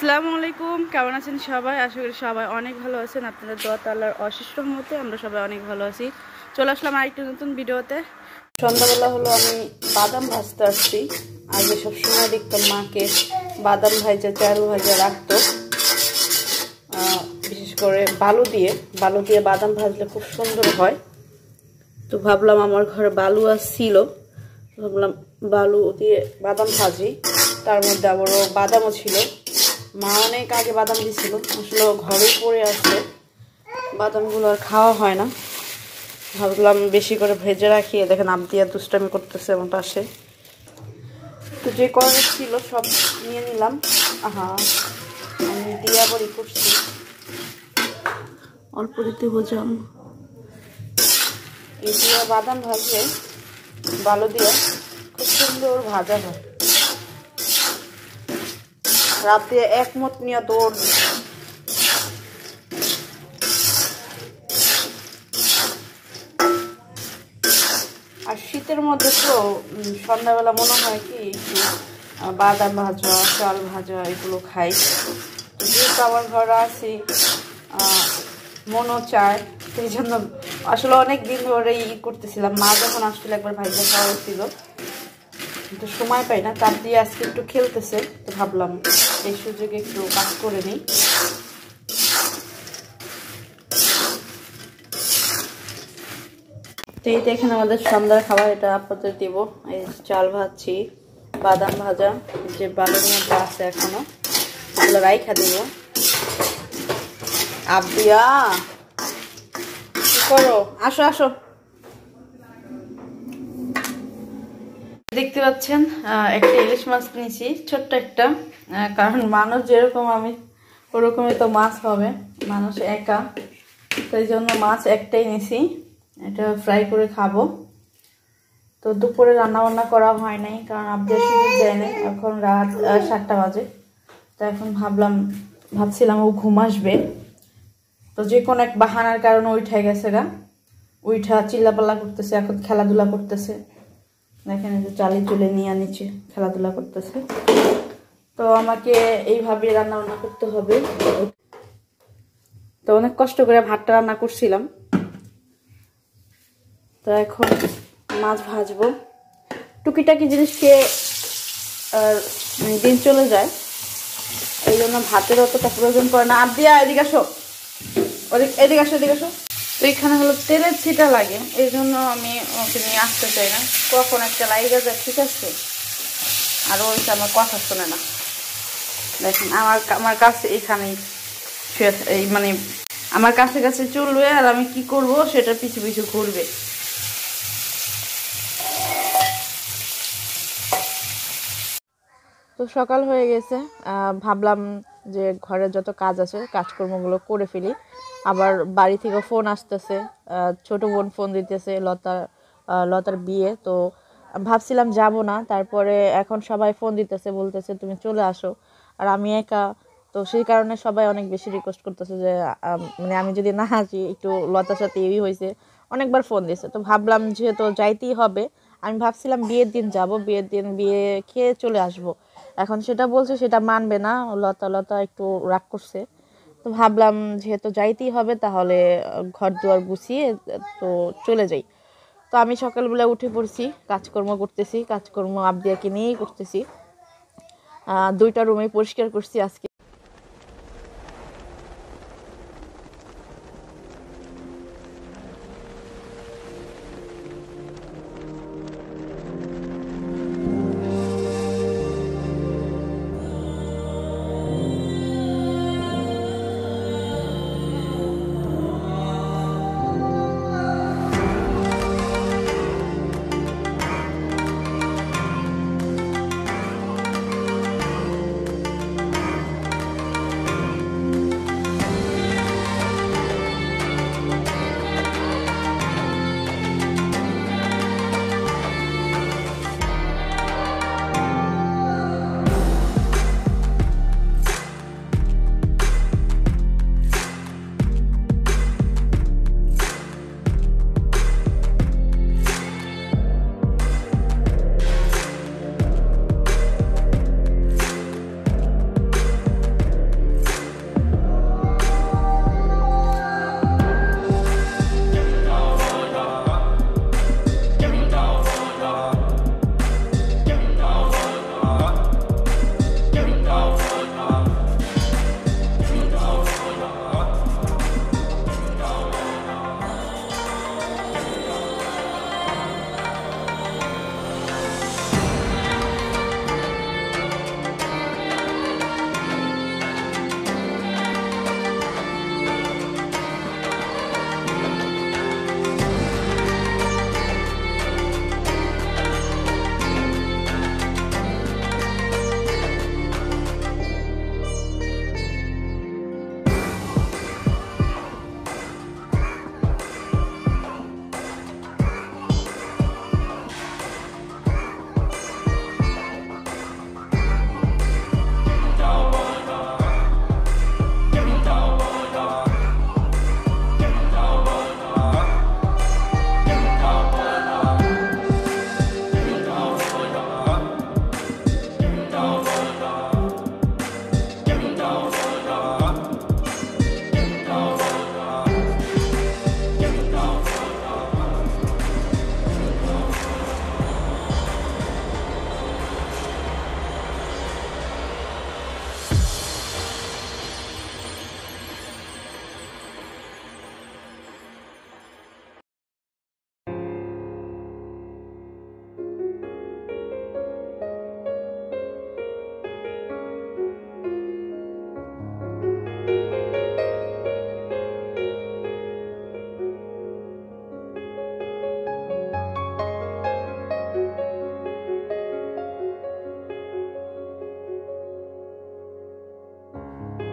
আসসালামু আলাইকুম, কেমন আছেন সবাই? আশা করি সবাই অনেক ভালো আছেন। আপনাদের দোয়া আল্লাহর অশেষ রহমতে আমরা সবাই অনেক ভালো আছি। চলে আসলাম আরেকটি নতুন ভিডিওতে। সন্ধ্যাবেলা হলো আমি বাদাম ভাজতে আসছি। আগে সবসময় দেখতাম মাকে বাদাম ভাজা, চারু ভাজা রাখতো, বিশেষ করে বালু দিয়ে বাদাম ভাজলে খুব সুন্দর হয়। তো ভাবলাম আমার ঘরে বালু আসছিল, ভাবলাম বালু দিয়ে বাদাম ভাজি। তার মধ্যে আবারও বাদামও ছিল। মা অনেক আগে বাদাম দিয়েছিল, আসলে ঘরেই পড়ে আসছে, বাদামগুলো আর খাওয়া হয় না। ভাবলাম বেশি করে ভেজে রাখি। দেখেন আবদিয়া দুষ্টামি করতেছে আমার পাশে। তো যে করা ছিল সব নিয়ে নিলাম। আমি দিয়ে আবারই করছি, অল্প দিতে বোঝাম। এই দিয়ে বাদাম ভাজলে বালু দিয়ে খুব সুন্দর ভাজা হয়। রাতে একমত নিয়ে দৌড়। আর শীতের মধ্যে তো সন্ধ্যাবেলা মনে হয় কি একটু বাদাম ভাজা, চাল ভাজা এগুলো খাই। তো যেহেতু আমার ঘরে আছি, মনও চায়, সেই জন্য আসলে অনেক দিন ধরে করতেছিলাম। মা যখন আসলে একবার ভাইজা খাওয়া ছিল, কিন্তু সময় পাই না। তার দিয়ে আজকে একটু খেলতেছে, তো ভাবলাম এই সুযোগে একটু কাজ করে নিই। তো এই দেখেন আমাদের সন্ধ্যার খাবার, এটা আপাতত দিব। এই চাল ভাজছি, বাদাম ভাজা যে বালুর মধ্যে আছে এখনো, এগুলো রাইখা দিব। আবদিয়া কি করো? আসো আসো। দেখতে পাচ্ছেন একটা ইলিশ মাছ নিয়েছি, ছোট্ট একটা। কারণ মানুষ যেরকম আমি ওরকমই তো মাছ হবে, মানুষ একা, তাই জন্য মাছ একটাই নিয়েছি। এটা ফ্রাই করে খাবো। তো দুপুরে রান্না বান্না করা হয় নাই, কারণ আবদিয়া সুযোগ দেয় নাই। এখন রাত 7টা বাজে। তো এখন ভাবছিলাম ও ঘুম আসবে, তো যে কোনো এক বাহানার কারণে উঠাই গেছে গা। উঠা চিল্লাপাল্লা করতেছে, এখন খেলাধুলা করতেছে। দেখেন যে চালি চুলে নিয়ে নিচে খেলাধুলা করতেছে। তো আমাকে এইভাবে রান্না বান্না করতে হবে। তো অনেক কষ্ট করে ভাতটা রান্না করছিলাম। তো এখন মাছ ভাজবো। টুকিটাকি জিনিস খেয়ে দিন চলে যায়, এই জন্য ভাতের অতটা প্রয়োজন পড়ে না। আবদিয়া এদিকে আসো, এদিকে আসো, এদিকে আসো। তো এখানে হলো তেলের ছিটা লাগে, এই জন্য আমি ওকে নিয়ে আসতে চাই না। কখন একটা লাইগা যায়, ঠিক আছে। আর ওইটা আমার কথা শোনে না। দেখেন আমার কাছে এখানেই এই মানে আমার কাছে কাছে চলবে, আর আমি কি করব সেটা পিছু পিছু ঘুরবে। তো সকাল হয়ে গেছে, ভাবলাম যে ঘরের যত কাজ আছে কাজকর্মগুলো করে ফেলি। আবার বাড়ি থেকে ফোন আসতেছে, ছোট বোন ফোন দিতেছে, লতার বিয়ে। তো ভাবছিলাম যাব না, তারপরে এখন সবাই ফোন দিতেছে, বলতেছে তুমি চলে আসো, আর আমি একা। তো সেই কারণে সবাই অনেক বেশি রিকোয়েস্ট করতেছে যে মানে আমি যদি না আসি, একটু লতার সাথে এই হয়েছে, অনেকবার ফোন দিয়েছে। তো ভাবলাম যেহেতু যাইতেই হবে, আমি ভাবছিলাম বিয়ের দিন যাব, বিয়ের দিন বিয়ে খেয়ে চলে আসব। এখন সেটা বলছে, সেটা মানবে না। লতা একটু রাগ করছে। তো ভাবলাম যেহেতু যাইতেই হবে, তাহলে ঘর দুয়ার গুছিয়ে তো চলে যাই। তো আমি সকালবেলা উঠে পড়ছি, কাজকর্ম করতেছি, কাজকর্ম আবদিয়াকে নিয়েই করতেছি। 2টা রুমে পরিষ্কার করছি আজকে।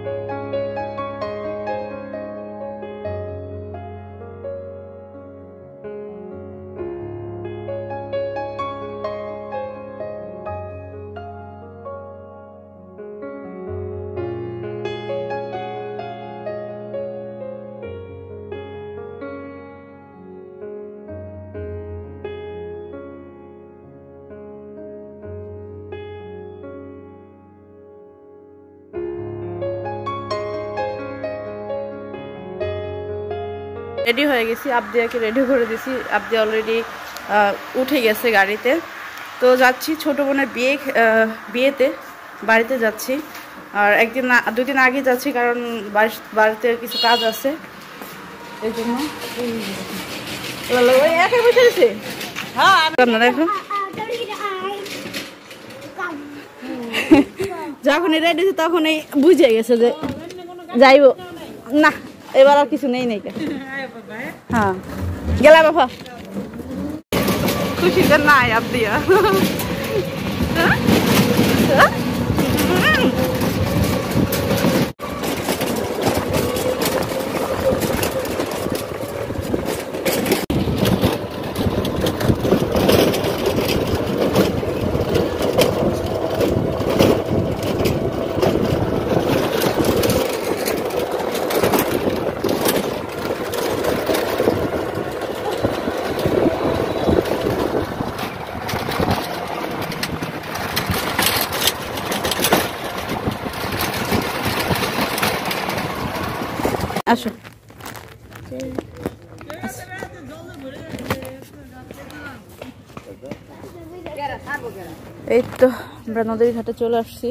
রেডি হয়ে গেছি, আবদিয়াকে রেডি করে দিছি। আবদিয়া অলরেডি উঠে গেছে গাড়িতে। তো যাচ্ছি ছোটো বোনের বিয়েতে, বাড়িতে যাচ্ছি। আর দুদিন আগে যাচ্ছি, কারণ বাড়িতে কিছু কাজ আছে, এই জন্য। একাই বসে গেছে। দেখো যখন রেডি হয়েছে তখনই বুঝে গেছে যে যাইব না, এবার আর কিছু নেই নেই। হ্যাঁ গেলা বাবা, খুশিতে নাই আবদিয়া। আসো এই তো আমরা নদীর ঘাটে চলে আসছি।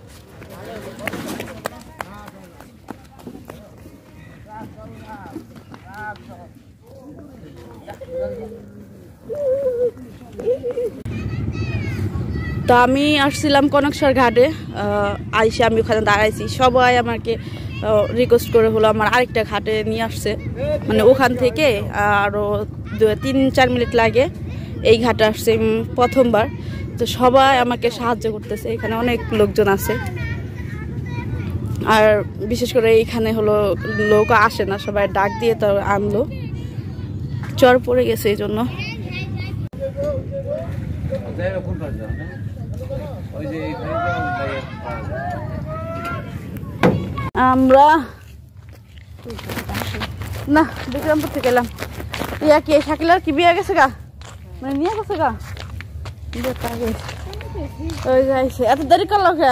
তো আমি আসছিলাম কনকসর ঘাটে, আইসে আমি ওখানে দাঁড়াইছি। সবাই আমাকে রিকোয়েস্ট করে হলো আমার আরেকটা ঘাটে নিয়ে আসছে, মানে ওখান থেকে আরও 3-4 মিনিট লাগে এই ঘাটে আসছে প্রথমবার। তো সবাই আমাকে সাহায্য করতেছে, এখানে অনেক লোকজন আছে। আর বিশেষ করে এইখানে হলো লোক আসে না, সবাই ডাক দিয়ে তো আনলো, চর পড়ে গেছে এই জন্য। আমরা না বিক্রমপুর থেকে এলাম। ইয়া কি শাকিলার কি বিয়ে গেছে গা, মানে নিয়ে গেছে গা, ওই যাইছে। এত দেরি করলো কে,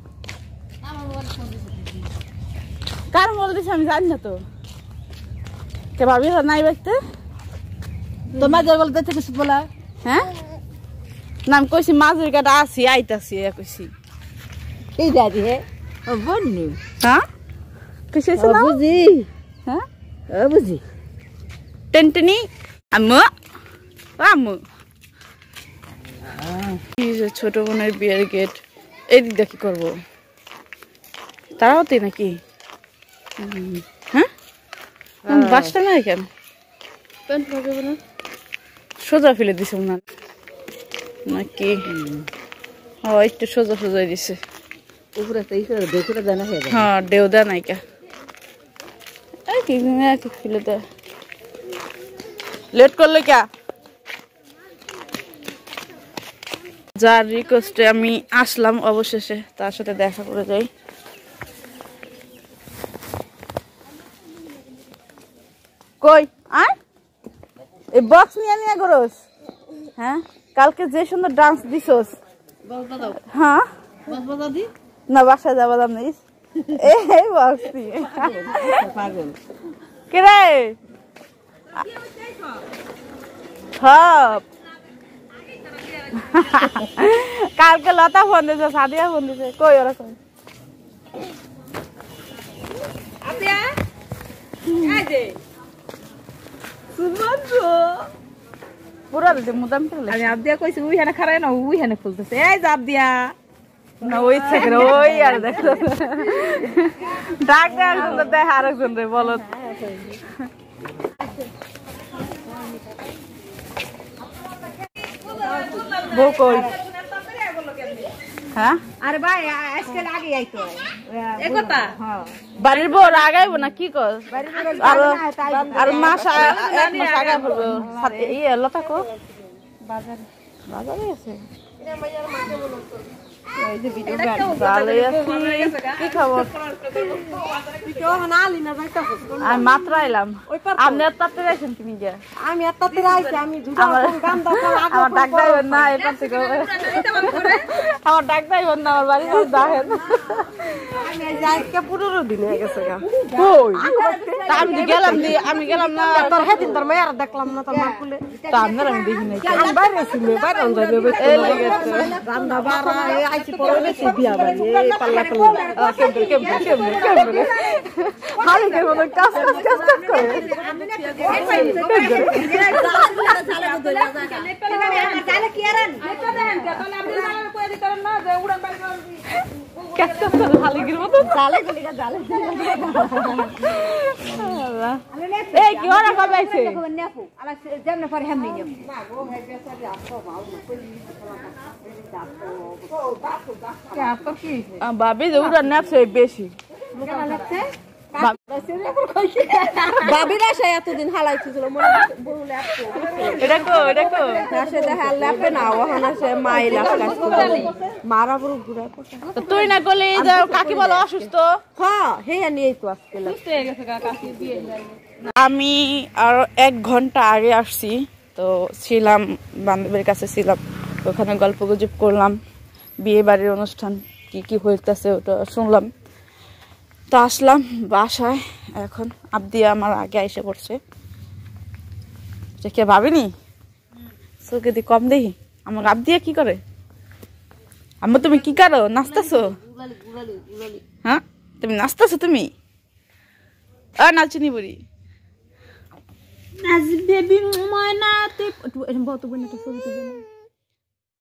কার মোবাইল দিছে আমি জানি না তো। কে ভাবি নাই দেখতে তো মাঝের বলতে কিছু বলা। হ্যাঁ নাম কইছি মাঝের কাটা আসি আইতাছি কইছি এই দাদি। হ্যাঁ বন্যু, হ্যাঁ কিসে না বুঝি, হ্যাঁ বুঝি টেনটেনি আম্মু আম্মু। ছোট বোনের বিয়ের গেট, এই দিক দিয়ে কি করবো, তারাওতে নাকি? হ্যাঁ বাসটা নাই কেন, সোজা ফেলে দিছে না নাকি? একটু সোজা সোজা দিছে, হ্যাঁ ডেউ দেয় নাইকা ফেলে দেয়। লেট করলে কে? যার রিকোয়েস্টে আমি আসলাম অবশেষে, তার সাথে দেখা করে যাই। কই আয় এই বক্স নিয়ে নিয়ে করস? হ্যাঁ কালকে যে সুন্দর ডান্স দিছস। হ্যাঁ না বাসায় যাবা দাম নেই এই বক্স নিয়ে কে রে? কালকে লতা ফোন দিছে, সাদিয়া ফোন দিছে, কই ওরা কই? পুরা দিতে মুদাম চলে আবদিয়া কইছে উই হেনে খারাই না, উই হেনে খুলতেছে। এই যে আবদিয়া না ওই থেকে ওই আর দেখো ডাক দেয় আরেকজন রে বলো। বউ কই? হ্যাঁ আরে ভাই আজকাল আগে আইতো। বাড়ির বউ আগাইব না কি কর আর মাস এক মাস আগাই বলবো ইয়ে লতা কো বাজারে আছে কি খবর আমি মাত্র এলাম আপনি এত আছেন তুমি আমি আমার ডাক যাইবেন না এরপর থেকে আমার ডাক যাইবেন না আমার বাড়িতে দেখেন পুরো দিন হয়ে গেছে আমি গেলাম না তোর হেদিন তোর মেয়ের দেখলাম না তোর মা কুলে আমি দেখি নাই বাইরে ছিল বাইরে রান্না বাড়া আইছি পরে বেশি বিয়া বাড়ি এই পাল্লা পাল্লা কেমনে হাই কে মনে কাজ করে এই কি ওরা কবে আইছে ভাবি যে উড়ান নাপছে বেশি বাবিরা সে এতদিন হালাইছিল এটা কো সে দেখা লেপে না ওখানে সে মাই মারা বড় ঘুরা তো তুই না করলে কাকি বলো অসুস্থ হ্যাঁ হে নিয়েই তো আজকে আমি আর 1 ঘন্টা আগে আসছি তো ছিলাম বান্ধবীর কাছে ছিলাম ওখানে গল্প গুজব করলাম বিয়ে বাড়ির অনুষ্ঠান কি কি হইতেছে ওটা শুনলাম তো আসলাম বাসায় এখন আবদিয়া আমার আগে এসে পড়ছে কে ভাবিনি চোখে দি কম দেখি আমার আবদিয়া কি করে আম্মা তুমি কি করো নাচতেছো হ্যাঁ তুমি নাচতেছো তুমি নাচিনি বুড়ি বেবি ময়না তুই বহুত বনে তো ছবি তুলে